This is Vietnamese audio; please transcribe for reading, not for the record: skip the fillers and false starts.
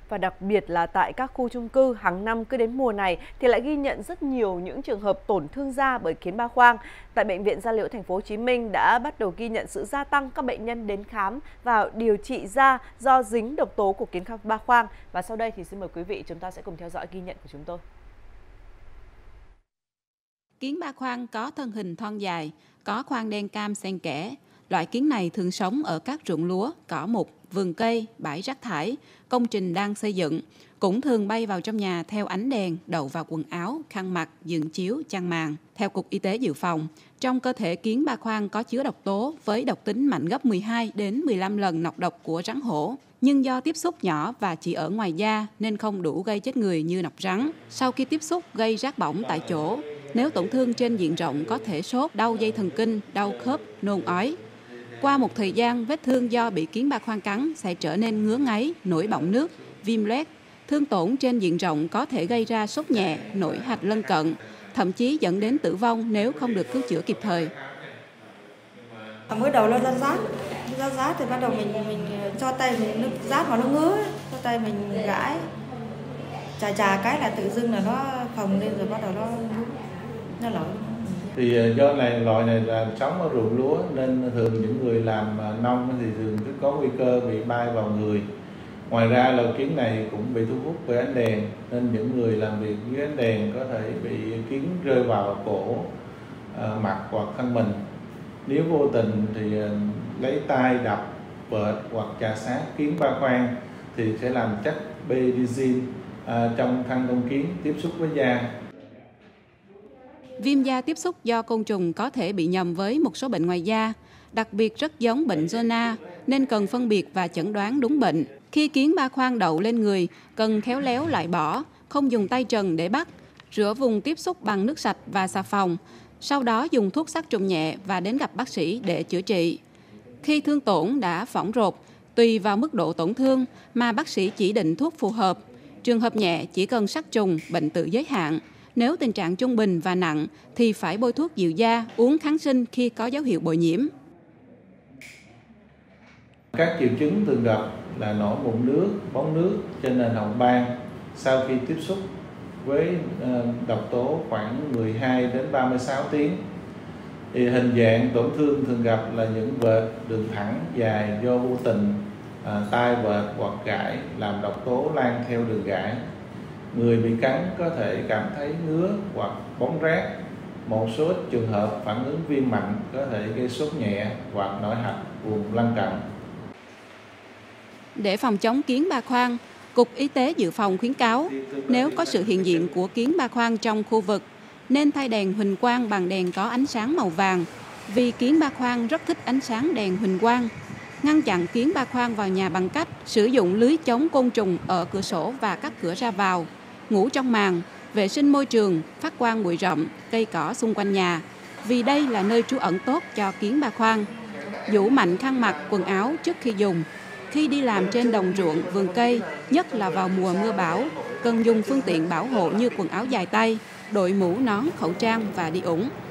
Và đặc biệt là tại các khu chung cư, hàng năm cứ đến mùa này thì lại ghi nhận rất nhiều những trường hợp tổn thương da bởi kiến ba khoang. Tại Bệnh viện Da Liễu Thành phố Hồ Chí Minh đã bắt đầu ghi nhận sự gia tăng các bệnh nhân đến khám và điều trị da do dính độc tố của kiến ba khoang. Và sau đây thì xin mời quý vị chúng ta sẽ cùng theo dõi ghi nhận của chúng tôi. Kiến ba khoang có thân hình thon dài, có khoang đen cam xen kẽ. Loại kiến này thường sống ở các ruộng lúa, cỏ mục, vườn cây, bãi rác thải, công trình đang xây dựng. Cũng thường bay vào trong nhà theo ánh đèn, đậu vào quần áo, khăn mặt, giường chiếu, chăn màn. Theo Cục Y tế Dự phòng, trong cơ thể kiến ba khoang có chứa độc tố với độc tính mạnh gấp 12 đến 15 lần nọc độc của rắn hổ. Nhưng do tiếp xúc nhỏ và chỉ ở ngoài da nên không đủ gây chết người như nọc rắn. Sau khi tiếp xúc gây rát bỏng tại chỗ, nếu tổn thương trên diện rộng có thể sốt, đau dây thần kinh, đau khớp, nôn ói. Qua một thời gian, vết thương do bị kiến ba khoang cắn sẽ trở nên ngứa ngáy, nổi bọng nước, viêm loét. Thương tổn trên diện rộng có thể gây ra sốt nhẹ, nổi hạch lân cận, thậm chí dẫn đến tử vong nếu không được cứu chữa kịp thời. Mới đầu nó ra rát thì bắt đầu mình cho tay mình nước rát mà nó ngứa, cho tay mình gãi, chà cái là tự dưng là nó phồng lên rồi bắt đầu nó lỗi. Thì do loại này là sống ở ruộng lúa nên thường những người làm nông thì thường có nguy cơ bị bay vào người. Ngoài ra loài kiến này cũng bị thu hút bởi ánh đèn nên những người làm việc dưới ánh đèn có thể bị kiến rơi vào cổ, mặt hoặc thân mình. Nếu vô tình thì lấy tay đập, bệt hoặc chà sát kiến ba khoang thì sẽ làm chất betadine trong thân con kiến tiếp xúc với da. Viêm da tiếp xúc do côn trùng có thể bị nhầm với một số bệnh ngoài da, đặc biệt rất giống bệnh zona nên cần phân biệt và chẩn đoán đúng bệnh. Khi kiến ba khoang đậu lên người, cần khéo léo loại bỏ, không dùng tay trần để bắt, rửa vùng tiếp xúc bằng nước sạch và xà phòng, sau đó dùng thuốc sát trùng nhẹ và đến gặp bác sĩ để chữa trị. Khi thương tổn đã phỏng rột, tùy vào mức độ tổn thương mà bác sĩ chỉ định thuốc phù hợp. Trường hợp nhẹ chỉ cần sát trùng, bệnh tự giới hạn. Nếu tình trạng trung bình và nặng thì phải bôi thuốc dịu da, uống kháng sinh khi có dấu hiệu bội nhiễm. Các triệu chứng thường gặp là nổi mụn nước, bóng nước trên nền hồng ban sau khi tiếp xúc với độc tố khoảng 12 đến 36 tiếng. Thì hình dạng tổn thương thường gặp là những vệt đường thẳng dài do vô tình tai vệt hoặc gãi làm độc tố lan theo đường gãi. Người bị cắn có thể cảm thấy ngứa hoặc bóng rát. Một số trường hợp phản ứng viêm mạnh có thể gây sốt nhẹ hoặc nổi hạch vùng lân cận. Để phòng chống kiến ba khoang, Cục Y tế Dự phòng khuyến cáo nếu có sự hiện diện của kiến ba khoang trong khu vực, nên thay đèn huỳnh quang bằng đèn có ánh sáng màu vàng, vì kiến ba khoang rất thích ánh sáng đèn huỳnh quang. Ngăn chặn kiến ba khoang vào nhà bằng cách sử dụng lưới chống côn trùng ở cửa sổ và các cửa ra vào, ngủ trong màn, vệ sinh môi trường, phát quang bụi rậm, cây cỏ xung quanh nhà, vì đây là nơi trú ẩn tốt cho kiến ba khoang. Giũ mạnh khăn mặt, quần áo trước khi dùng. Khi đi làm trên đồng ruộng, vườn cây, nhất là vào mùa mưa bão, cần dùng phương tiện bảo hộ như quần áo dài tay, đội mũ nón, khẩu trang và đi ủng.